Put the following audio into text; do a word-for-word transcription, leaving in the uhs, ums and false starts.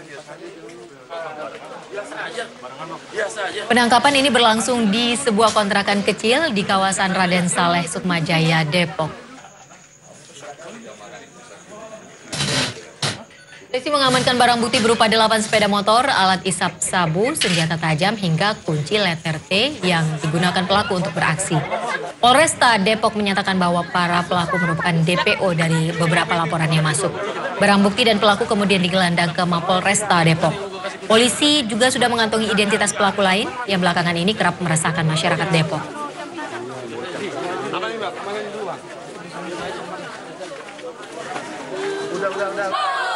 Penangkapan ini berlangsung di sebuah kontrakan kecil di kawasan Raden Saleh, Sukmajaya, Depok. Polisi mengamankan barang bukti berupa delapan sepeda motor, alat isap sabu, senjata tajam, hingga kunci letter T yang digunakan pelaku untuk beraksi. Polresta Depok menyatakan bahwa para pelaku merupakan D P O dari beberapa laporan yang masuk. Barang bukti dan pelaku kemudian digelandang ke Mapolresta Depok. Polisi juga sudah mengantongi identitas pelaku lain yang belakangan ini kerap meresahkan masyarakat Depok. Udah, udah, udah.